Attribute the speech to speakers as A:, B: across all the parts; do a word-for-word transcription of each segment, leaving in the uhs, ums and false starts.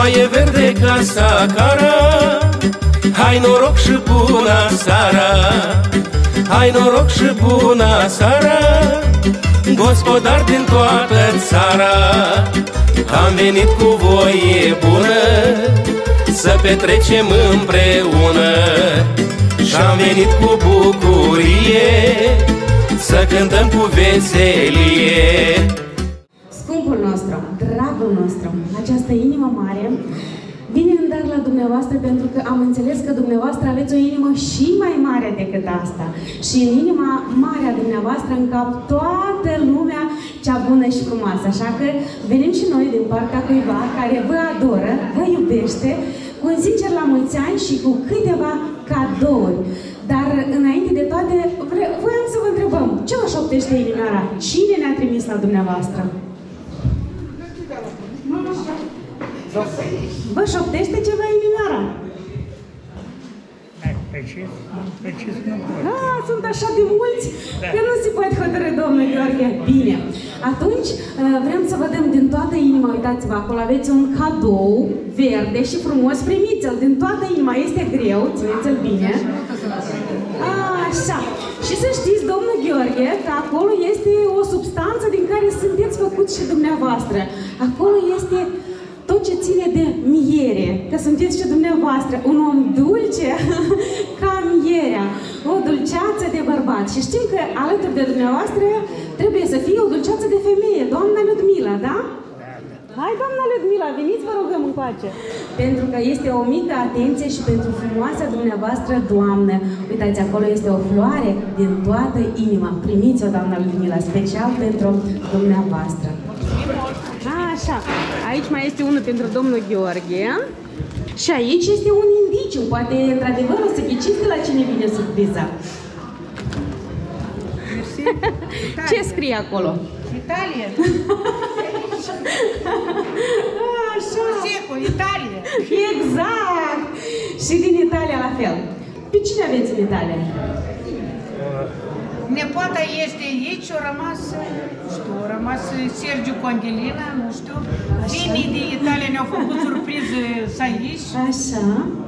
A: ploaie verde ca sacara, hai noroc și bună seara, hai noroc și bună seara, gospodari din toată țara. Am venit cu voie bună să petrecem împreună și-am venit cu bucurie să cântăm cu veselie.
B: Scumpul nostru, dragul nostru, această inimă mare vine în dar la dumneavoastră pentru că am înțeles că dumneavoastră aveți o inimă și mai mare decât asta. Și în inima mare a dumneavoastră încap toată lumea cea bună și frumoasă. Așa că venim și noi din partea cuiva care vă adoră, vă iubește, cu un sincer la mulți ani și cu câteva cadouri. Dar înainte de toate, voiam să vă întrebăm, ce vă șoptește inimioara? Cine ne-a trimis la dumneavoastră? Vă șoptește ceva inimioara? Ah, sunt așa de mulți da. Că nu se poate hotărâ, domnul Gheorghe. Bine, atunci vrem să vă dăm din toată inima, uitați-vă, acolo aveți un cadou verde și frumos, primiți-l din toată inima, este greu, țineți-l bine. Așa, și să știți, domnul Gheorghe, că acolo este o substanță din care sunteți făcuți și dumneavoastră. Acolo este tot ce ține de miere, că sunteți și dumneavoastră un om dulce ca mierea, o dulceață de bărbat. Și știm că alături de dumneavoastră trebuie să fie o dulceață de femeie, doamna Ludmila, da? Hai, doamna Ludmila, veniți, vă rugăm încoace. Pentru că este o mică atenție și pentru frumoasa dumneavoastră doamnă. Uitați, acolo este o floare din toată inima. Primiți-o, doamna Ludmila, special pentru dumneavoastră. Așa, aici mai este unul pentru domnul Gheorghe. Și aici este un indiciu. Poate, într-adevăr, o să ghiciți de la cine vine surpriza. Ce scrie acolo?
C: Italia.
B: Așa.
C: Seco, Italia.
B: Exact. Și din Italia la fel. Pe cine aveți în Italia?
C: Nepoata este aici, a rămas, nu știu, a rămas Sergiu Condelina, nu știu. Vinii din Italia ne-au făcut surpriză să aici.
B: Așa.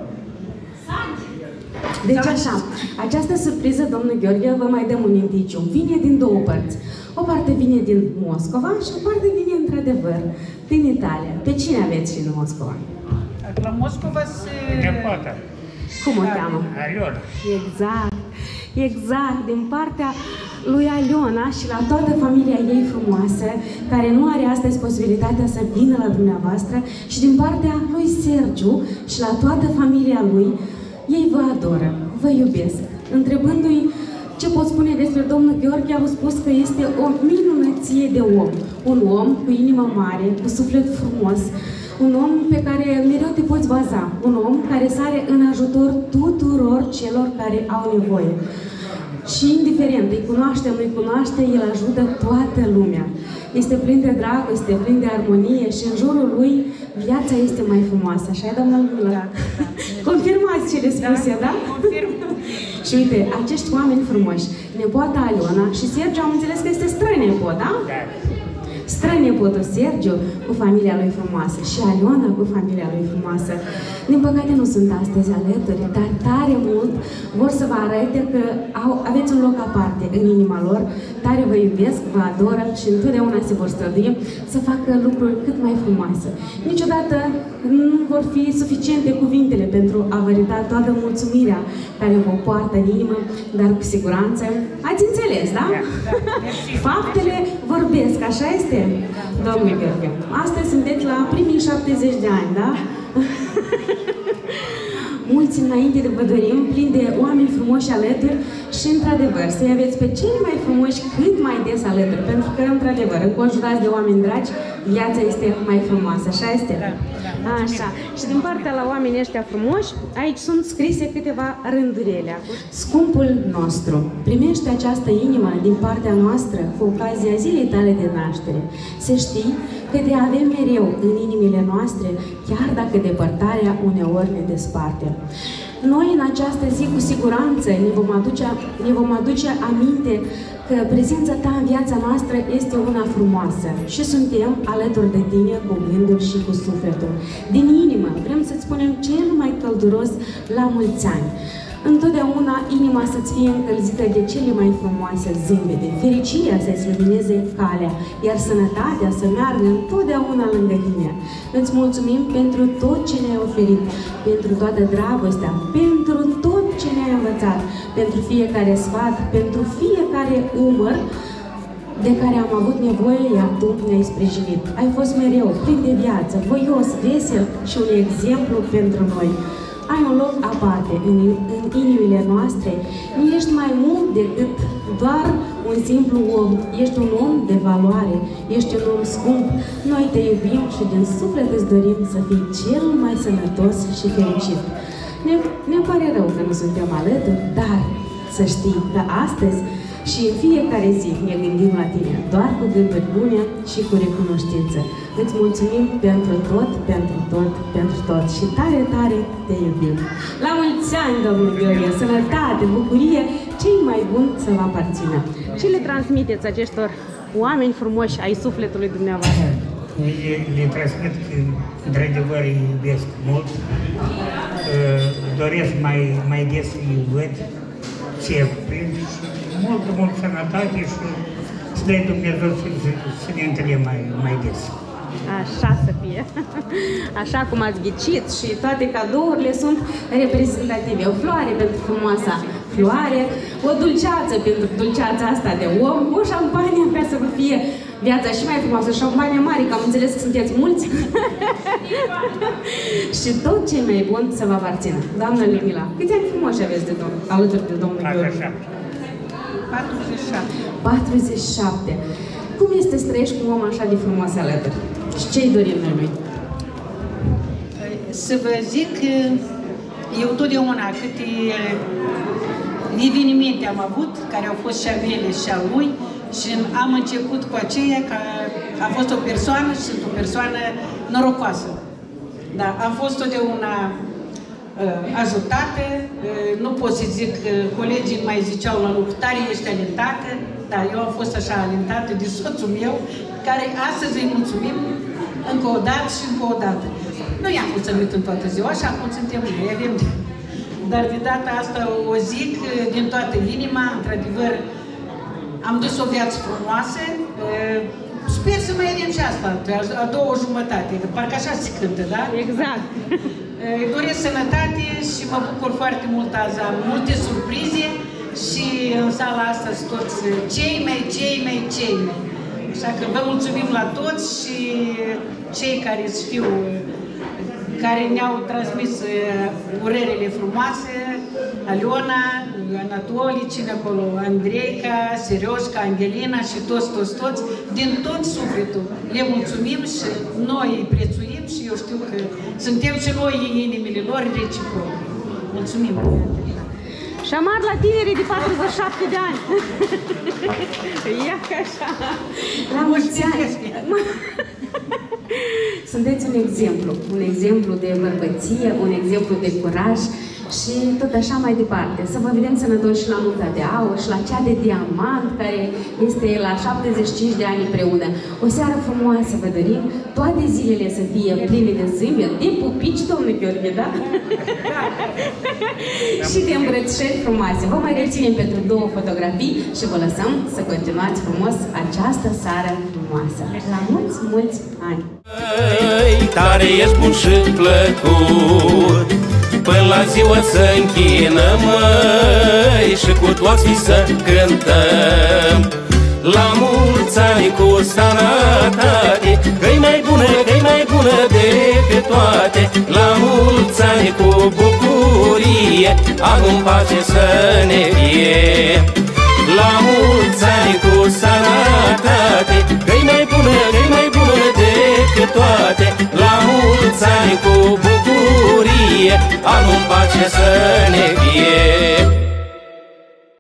B: Deci așa, această surpriză, domnul Gheorghe, vă mai dăm un indiciu. Vine din două părți. O parte vine din Moscova și o parte vine, într-adevăr, din Italia. Pe cine aveți și în Moscova?
C: La Moscova se...
D: Nepoata.
B: Cum o cheamă?
D: Aliona.
B: Exact. Exact, din partea lui Aliona și la toată familia ei frumoasă, care nu are astăzi posibilitatea să vină la dumneavoastră, și din partea lui Sergiu și la toată familia lui, ei vă adoră, vă iubesc. Întrebându-i ce pot spune despre domnul Gheorghe, au spus că este o minunăție de om. Un om cu inimă mare, cu suflet frumos, un om pe care mereu te poți baza, un om care sare în ajutor tuturor celor care au nevoie. Și indiferent, îi cunoaște, nu-i cunoaște, el ajută toată lumea. Este plin de dragoste, plin de armonie și în jurul lui viața este mai frumoasă. Așa e, doamna Ludmila? Confirmați cele spuse, da?
C: Confirm.
B: Și uite, acești oameni frumoși, nepoata Aliona și Sergiu, am înțeles că este strănepot, da?
D: Da.
B: Strănepotul Sergiu cu familia lui frumoasă și Aliona cu familia lui frumoasă. Din păcate nu sunt astăzi alături, dar tare mult vor să vă arate că au, aveți un loc aparte în inima lor, tare vă iubesc, vă adoră și întotdeauna se vor strădui să facă lucruri cât mai frumoase. Niciodată nu vor fi suficiente cuvintele pentru a vă arăta toată mulțumirea care vă poartă în inimă, dar cu siguranță ați înțeles, da? Faptele vorbesc, așa este? Domnule Gheorghe, astăzi sunteți la primii șaptezeci de ani, da? Mulți înainte de vă dorim, plini de oameni frumoși alături și, într-adevăr, să-i aveți pe cei mai frumoși cât mai des alături, pentru că, într-adevăr, înconjurați de oameni dragi, viața este mai frumoasă, așa este? Așa. Și din partea la oamenii ăștia frumoși, aici sunt scrise câteva rândurele. Scumpul nostru, primește această inimă din partea noastră cu ocazia zilei tale de naștere. Să știi că te avem mereu în inimile noastre, chiar dacă depărtarea uneori ne desparte. Noi în această zi cu siguranță ne vom aduce, ne vom aduce aminte că prezența ta în viața noastră este una frumoasă și suntem alături de tine cu gândul și cu sufletul. Din inimă vrem să-ți spunem cel mai călduros la mulți ani. Întotdeauna inima să-ți fie încălzită de cele mai frumoase zâmbete, fericirea să-ți lumineze calea, iar sănătatea să meargă întotdeauna lângă tine. Îți mulțumim pentru tot ce ne-ai oferit, pentru toată dragostea, pentru tot ce ne-ai învățat, pentru fiecare sfat, pentru fiecare umăr de care am avut nevoie, iar Tu ne-ai sprijinit. Ai fost mereu plin de viață, voios, vesel și un exemplu pentru noi. Ai un loc aparte în, în inimile noastre. Nu ești mai mult decât doar un simplu om. Ești un om de valoare. Ești un om scump. Noi te iubim și din suflet îți dorim să fii cel mai sănătos și fericit. Ne, ne pare rău că nu suntem alături, dar să știi că astăzi și în fiecare zi ne gândim la tine, doar cu gânduri bune și cu recunoștință. Îți mulțumim pentru tot, pentru tot, pentru tot și tare, tare te iubim. La mulți ani, domnul Gheorghe, sănătate, bucurie, cei mai buni să vă aparțină. Ce le transmiteți acestor oameni frumoși ai sufletului dumneavoastră?
D: Le, le transmit că, într-adevăr, îi iubesc mult, doresc mai, mai des să-i văd, ce prind și multă, multă sănătate și să dai Dumnezeu să, să, să ne întâlnim mai, mai des.
B: Așa să fie. Așa cum ați ghicit și toate cadourile sunt reprezentative. O floare pentru frumoasa floare, o dulceață pentru dulceața asta de om, o șampanie ca să vă fie viața și mai frumoasă, șampanie mare, că am înțeles că sunteți mulți. Și tot ce mai bun să vă aparțină. Doamnă Ludmila, câți ani frumoși aveți de domn, alături de domnul Gheorghe?
C: patruzeci și șapte.
B: patruzeci și șapte. Cum este să trăiești cu un om așa de frumos alături? Și ce-i dorim noi lui?
C: Să vă zic că eu totdeauna câte evenimente am avut, care au fost și a mele și a lui, și am început cu aceea că a fost o persoană și sunt o persoană norocoasă. Da, am fost totdeauna uh, ajutată, uh, nu pot să zic, uh, colegii mai ziceau la lucru, tare ești alintată, dar eu am fost așa alintată de soțul meu, care astăzi îi mulțumim încă o dată și încă o dată. Nu i-am mulțumit în toată ziua, așa cum suntem noi, avem de... Dar de data asta o zic din toată inima, într-adevăr, am dus o viață frumoasă, sper să mai avem și asta, a doua jumătate, că parcă așa se cântă, da?
B: Exact.
C: Îi doresc sănătate și mă bucur foarte mult azi, am multe surprize și în sala asta sunt toți cei mai, cei mai, cei mai. Așa că vă mulțumim la toți și cei care știu, care ne-au transmis urerile frumoase, Aliona, Anatoli, cine acolo, Andreica, Serioșca, Angelina și toți, toți, toți, din tot sufletul. Le mulțumim și noi îi prețuim și eu știu că suntem și noi în inimile lor reciproc. Mulțumim!
B: Șamar la tinerii de patruzeci și șapte de ani. Ia că așa. La mulți ani. Sunteți un exemplu, un exemplu de bărbăție, un exemplu de curaj și tot așa mai departe. Să vă vedem sănătoși și la nunta de aur și la cea de diamant, care este la șaptezeci și cinci de ani împreună. O seară frumoasă vă dorim, toate zilele să fie pline de zâmbet, de pupici, domnul Gheorghe, da? Și de îmbrățișări frumoase. Vă mai reținem pentru două fotografii și vă lăsăm să continuați frumos această seară frumoasă. La mulți, mulți ani!
A: Tare ești bun și plăcut, până la ziua să închină, măi, și cu toți să cântăm. La mulți ani cu sănătate, că-i mai bună, că-i mai bună decât toate. La mulți ani cu bucurie, anul pace să ne fie. La mulți ani cu sănătate, că-i mai bună, că-i mai bună decât toate. La mulți ani cu bucurie, anul pace să ne fie.